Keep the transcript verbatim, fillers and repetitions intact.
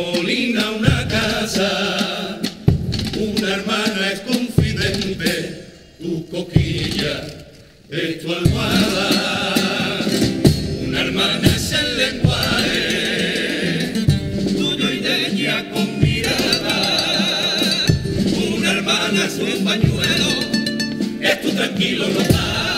arremolina una casa, una hermana es confidente, tu coquilla es tu almohada, una hermana es el lenguaje tuyo y de ella con mirada, una hermana es un pañuelo, es tu tranquilo hogar.